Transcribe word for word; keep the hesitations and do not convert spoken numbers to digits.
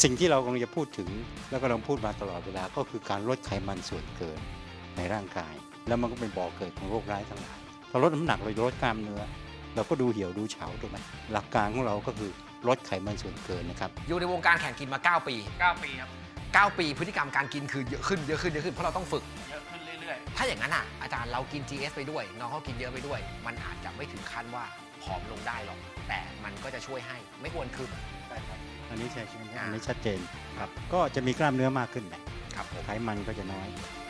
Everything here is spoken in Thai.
สิ่งที่เรากำลังจะพูดถึงแล้วก็เราพูดมาตลอดเวลาก็คือการลดไขมันส่วนเกินในร่างกายแล้วมันก็เป็นบ่อเกิดของโรคร้ายทั้งหลายพอลดน้ำหนักเราลดกล้ามเนื้อเราก็ดูเหี่ยวดูเฉาถูกไหมหลักการของเราก็คือลดไขมันส่วนเกินนะครับอยู่ในวงการแข่งกินมาเก้าปีเก้าปีครับเก้าปีพฤติกรรมการกินคือเยอะขึ้นเยอะขึ้นเยอะขึ้นเพราะเราต้องฝึกเยอะขึ้นเรื่อยๆถ้าอย่างนั้นอ่ะอาจารย์เรากิน จี เอส ไปด้วยน้องเขากินเยอะไปด้วยมันอาจจะไม่ถึงขั้นว่าผอมลงได้หรอกแต่มันก็จะช่วยให้ไม่ควรคือใช่ครับอันนี้ใช่ใช่อันนี้ชัดเจนครับก็จะมีกล้ามเนื้อมากขึ้นแหละครับผมไขมันก็จะน้อย